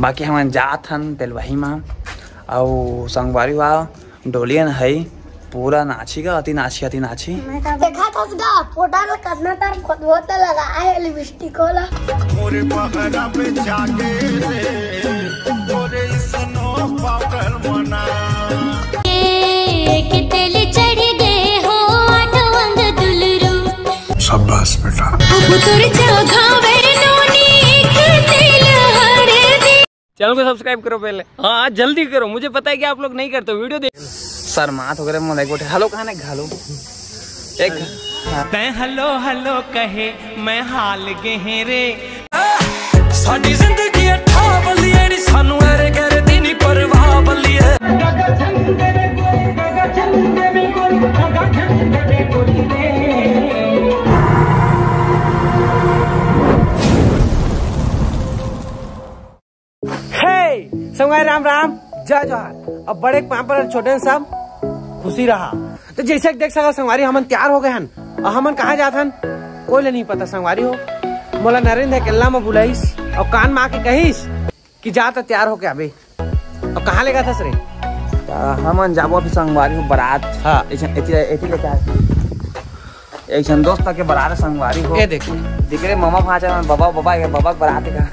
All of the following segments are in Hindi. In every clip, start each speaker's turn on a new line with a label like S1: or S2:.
S1: बाकी हम जात हन तेलवाही में और संगवारी हुआ डोलियन है पूरा नाची का अति नाची
S2: देखा था उसका फोटा में कितना तार बहुत लगा है लिपस्टिक वाला मोरे पहरा पे जाके तोरे सनो पागल मना के तेल चढ़ गए हो आठवंग दुलरू शाबाश बेटा अब तोरे जगावे नोनी एक तेल हरे दे।
S1: चैनल को सब्सक्राइब करो पहले, हाँ जल्दी करो, मुझे पता है कि आप लोग नहीं करते वीडियो देख सर मात वगैरह मन एक गोटे हेलो कहां घालो एक मैं हेलो हेलो कहे मैं हाल गहरे साडी जिंदगी अठा बलिए नी सानू एरे करे दी नी परवाह बलिए हे संगाई राम राम जय जोहार। अब बड़े पापड़ छोटे सब खुशी रहा। तो जैसे देख सका संगवारी हमन तैयार हो गए हन और हमन कहाँ जात हन कोई ले नहीं पता। संगवारी हो मोला नरेंद्र केल्ला में बुलाईस और कान माँ के कहीस कि जाता तैयार हो के अबे। और कहाँ ले गया था सरे? हमन जाबो अभी संगवारी हो बारात। हाँ एक दोस्त के बारात संगवारी हो। ये देख दिखरे मामा भाचा बाबा बारात का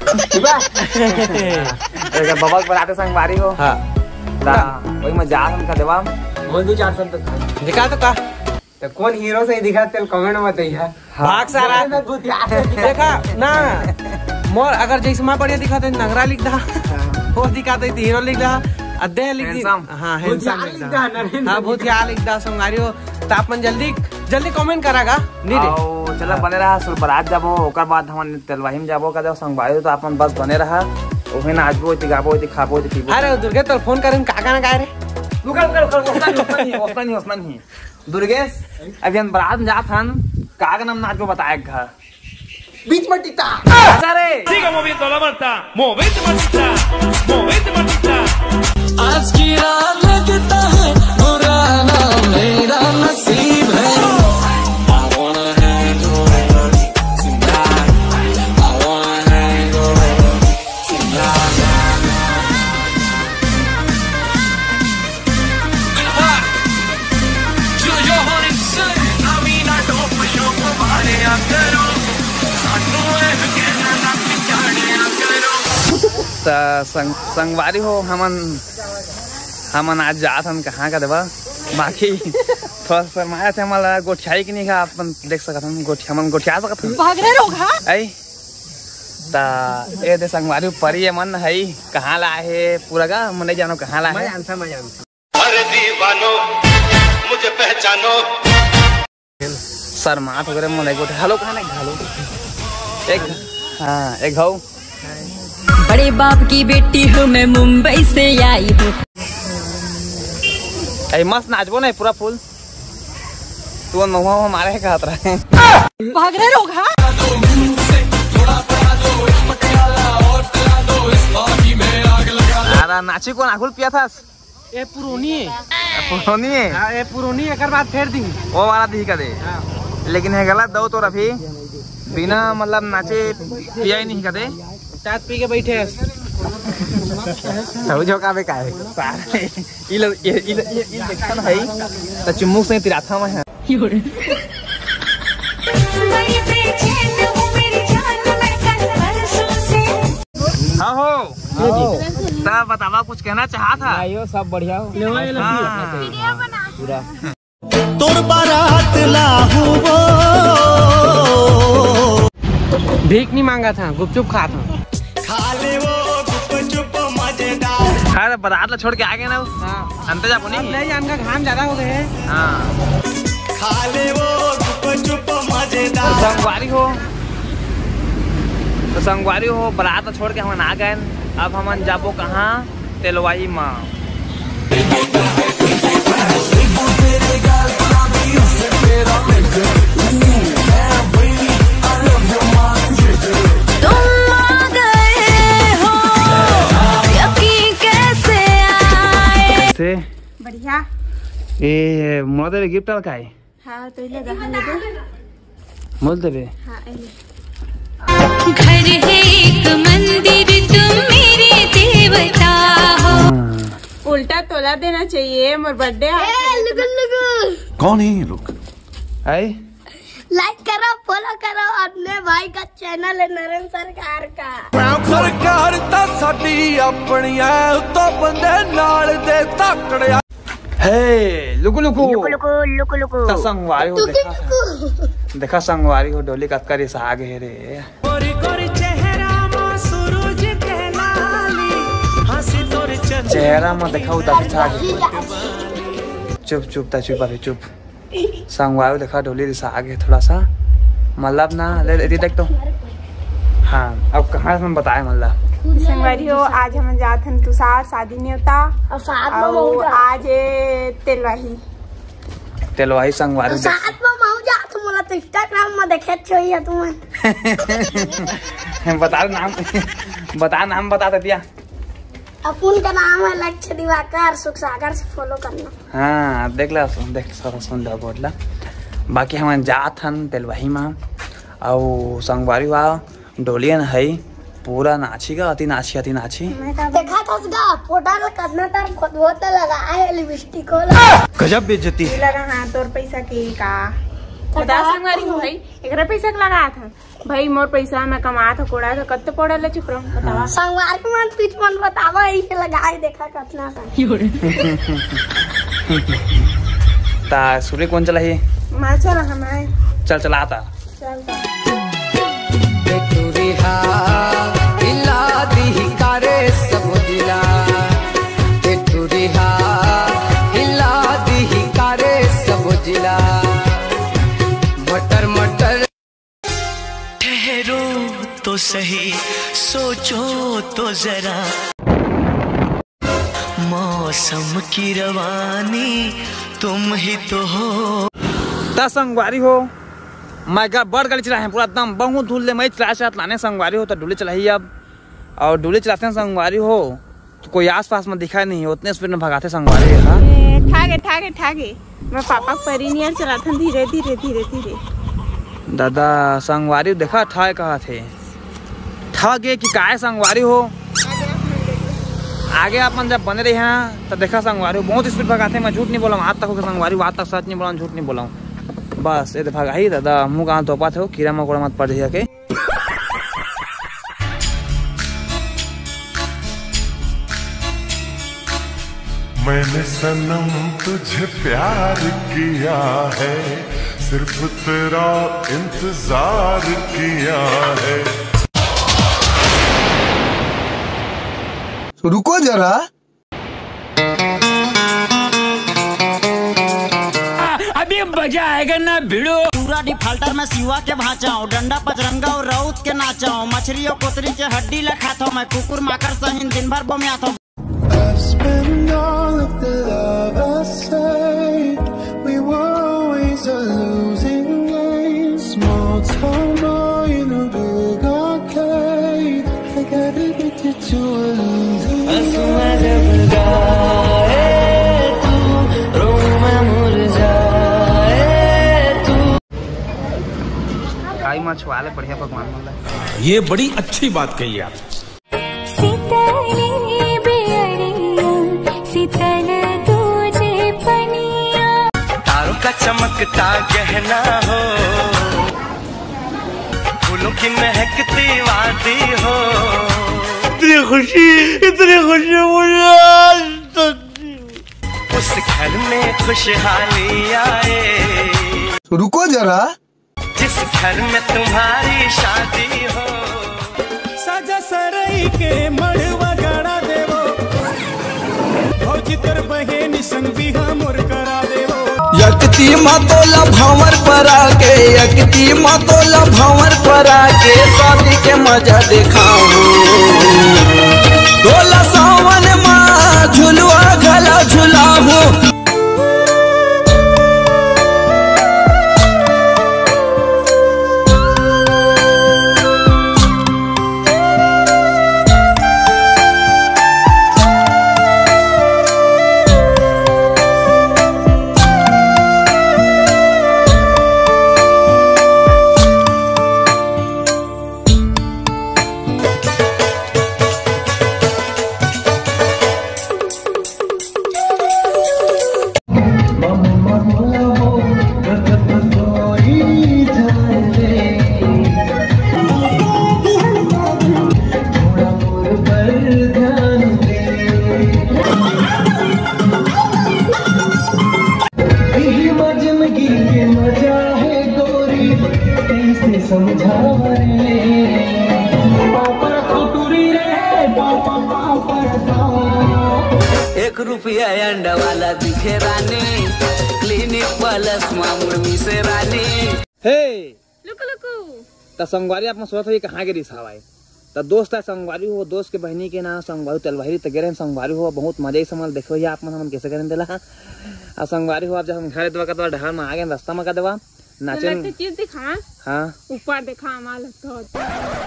S1: बाबा बारात संगवारी हो। हाँ वही में जा हम का देवा बोल दो 400 तक दिखा तो का तो कौन हीरो से दिखा तेल कमेंट में बताइए। भाग सारा देखा ना मोर अगर जैसे मां बढ़िया दिखा तो नगरा लिख दा वो दिखा तो हीरो लिख दा अध्याय लिख दी। हां हैंडसम लिख दा। हां बहुत यार लिख दा संगारियो तापमान जल्दी कमेंट करागा नी रे। चला बने रहा सुर बारात जाबो ओकर बाद हम तेलवाही में जाबो का संगवारी तो अपन बस बने रहा ओहे ना आजबो इति गाबो इति खाबो इति पीबो। अरे दुर्गे तो फोन करन काका ना गाय रे रुका नहीं दुर्गेश अभी हम बारात में जात हन काका नाम नाच को बताए घर बीच में टिटा अरे siga moviendo la manta movete mantita आज की रात लगता है बुरा ना मेरा नसीब है। संगवारी हो हमन आज जात हम कहाँ का देवा बाकी थोड़ा शर्माया थे हमारा गोठियाई की नहीं खा अपन देख सकत हम हमन गोठिया सकत हम भाग रहे लोग। हां आई ता ए दे संगवारी परी मन है कहाँ ला है पूरा का मन नहीं जानो कहाँ ला है। मैं जानता अरे दीवानो मुझे पहचानो शर्मा तो करे मन एक गोठे हेलो कहाँ घालो एक हां एक घाव
S3: बड़े बाप की बेटी हूँ मैं मुंबई से आई हूँ।
S1: मस्त नाचबो नहीं पूरा फुल तू महुआ हमारे कहत रहे
S3: भाग रहे लोग।
S1: हाँ नाची को नाखुल पिया था
S3: ये पुरानी
S1: है
S3: ये पुरानी एक बात फेर दी
S1: वो वाला दी का दे। लेकिन है गलत दो तो अभी बिना मतलब नाचे पिया ही नहीं कदे
S3: चाट पी के बैठे
S1: समझो का बे काहे सारे ये देखन है त चुम्मुक से तिराथा में है। हाँ हो तब बतावा कुछ कहना चाहा था।
S3: यो सब बढ़िया हो
S1: पूरा
S4: तोर बारात लाहू वो
S3: भीख नहीं मांगा था गुपचुप खा था
S4: खा ले वो गुपचुप मजेदार।
S1: हाँ बारात ला छोड़ के आ गए ना।
S3: हाँ
S1: अंत जाबो नहीं
S3: जानका घाम ज्यादा हो गए।
S1: हाँ
S4: खा ले वो गुपचुप मजेदार।
S1: संगवारी हो बारात ला छोड़ के हम आ गए। अब हम जाबो कहाँ तेलवाही माँ।
S2: बढ़िया
S1: ये मोदे गिफ्ट का है।
S2: हाँ तो ले दहन ले दे
S1: मोल देबे।
S2: हाँ घर है एक मंदिर तुम मेरे दिल
S5: बोला देना चाहिए मोर बर्थडे
S4: कौन है ये लोग?
S2: लाइक करो, फॉलो करो अपने भाई का चैनल है नरेंद्र सरकार का।
S4: सरकार ता साडी अपनी है तो बंदे नाल दे तकड़िया।
S1: हे लुकु लुकु ता संगवारी हो देखा संगवारी हो डोली कतकरी से आगे रे।
S4: गोरी गोरी चेहरा मा सूरज के लाली हंसी तोर चंद
S1: चेहरा में देखा उदा चुप चुप ता चुप अभी चुप। संगवारी देखा डोली से आगे थोड़ा सा मतलब ना ले देख तो। हाँ अब कहाँ से बताए मतलब
S5: संगवारी हो आज हम जात हन तुषार शादी नहीं होता और आज तेलवाही संगवारी
S2: साथ में महू जात मोला तो इंस्टाग्राम में देखे छोइया तुम।
S1: बता नाम बता दिया।
S2: अपन का नाम है लक्ष्य दिवाकर सुख सागर से फॉलो करना।
S1: हाँ देख ला सुन ला बोला बाकी हम जात हन तेलवाही में और संगवारी हुआ डोलियन है पूरा नाची का अति नाची
S2: देखा था उसका फोटा करना तार खुद होता लगा है लिपस्टिक को
S1: गजब बेइज्जती
S5: लगा। हाँ तोर पैसा के का बता संगवारी हो भाई एकरा पैसा लगा था भाई मोर पैसा मैं कमा था कोड़ा था कत्ते पड़ा ले चुप रहो बतावा।
S2: संगवारी मन पिच मन बतावा ये लगाए देखा कितना था
S1: ता सूर्य कौन चला है
S5: मैं चल हमारे
S1: चल चलाता
S5: चल
S4: तो सही सोचो तो जरा मौसम की रवानी तुम ही तो हो।
S1: ता संगवारी हो मैं बड़ गाड़ी चला है पूरा एकदम बहुत धूल ले मैं चला लाने संगवारी हो तो डुले चलाई अब और डुले चलाते हैं संगवारी हो तो कोई आसपास में दिखा नहीं उतने स्पीड में भगाते संगवारी।
S5: ठागे मैं पापा परिनियर चलाता धीरे धीरे
S1: दादा संगवारी देखा ठाए कहा थे ठागे कि काय संगवारी हो आगे अपन जब बने रहे हैं तो देखा संगवारी हो बहुत स्पीड भगाते मैं झूठ नहीं बोला आज तक हो संगवारी आज तक सच नहीं बोला झूठ नहीं बोला बस ये भगा ही दादा मुँह कहाँ धोपा थे कीड़ा मकोड़ा मत पड़ जाए के।
S6: मैंने सनम तुझे प्यार किया है सिर्फ तेरा इंतजार किया है।
S7: रुको जरा
S8: अभी मजा आएगा ना भिड़ो।
S9: पूरा डिफाल्टर में सिवा के भाचाओ डंडा पचरंगा और राउत के नाचाओ मछली और कोतरी के हड्डी ला खाता मैं कुकुर माकर सहिन दिन भर बमियाता हूँ।
S1: मछुआले बढ़िया पकवान मिला
S8: ये बड़ी अच्छी बात कही आप।
S4: तारों का चमकता गहना हो फूलों की महकती वादी हो इतनी खुशी मुझे आज तक उस घर में खुशहाली आए।
S7: रुको जरा
S4: जिस घर में तुम्हारी शादी हो
S8: साजा सरई के मड़वा गड़ा देवो भौजी तर बहन संग बिहा मोर करा देवो।
S4: यकती मातोला भंवर पर आके शादी के मजा दिखाऊं डोला सावन माँ झुलवा गला झुलाऊं।
S10: 1 रुपया अंडा वाला दिखे रानी, क्लिनिक प्लस मुर्मी से रानी।
S1: हे
S5: लुकु लुकु
S1: त संगवारी आप सोचत हो कहाँ गिरी सावाई त दोस्त है संगवारी हो, दोस्त के बहनी के ना संगवारी तलवारी त गिरे संगवारी हो। बहुत मजा ही समझ देखो ये आप मन कैसे करें देला आ संगवारी हो। आप जब हम घर देवा का ढाल में आ गए रास्ता में का देवा नाचे
S5: चीज दिखा।
S1: हाँ
S5: ऊपर देखा हमारा लगता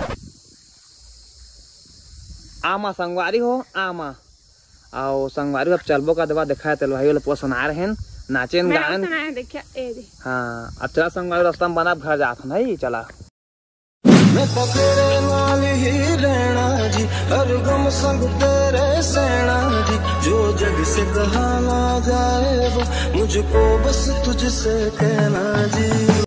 S1: आमा संगवारी हो आमा आओ संगवारी अब चलबो का देवा देखा है तलवारी वाला पूरा सुना रहे हैं नाचेन गान। हाँ अब चला संगवारी रास्ता में बना घर जात नहीं चला।
S8: मैं तो तेरे नाल ही रहना जी, हर गम संग तेरे सहना जी। जो जग से कहा ना जाए वो मुझको बस तुझसे कहना जी।